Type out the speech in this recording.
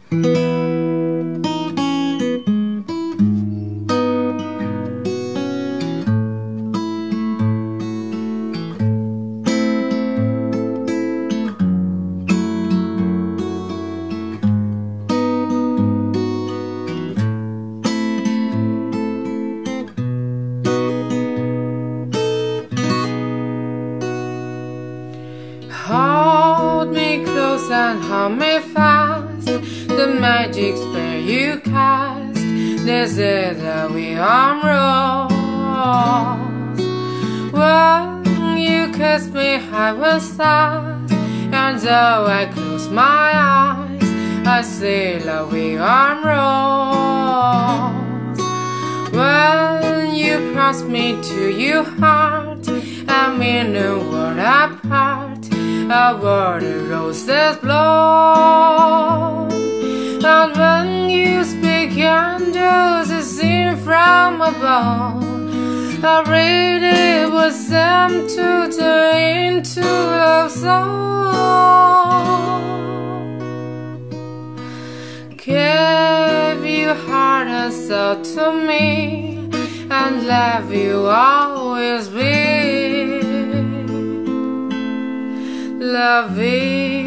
Hold me close and hold me fast. The magic spell you cast. This is how we unroll. When you kiss me, I will start. And though I close my eyes, I see love we unrolls. When you press me to your heart, and we know we're apart. Our the roses blow, and when you speak, angels sing from above. I read it was them to turn into love song. Give your heart and soul to me, and love you always be. La vie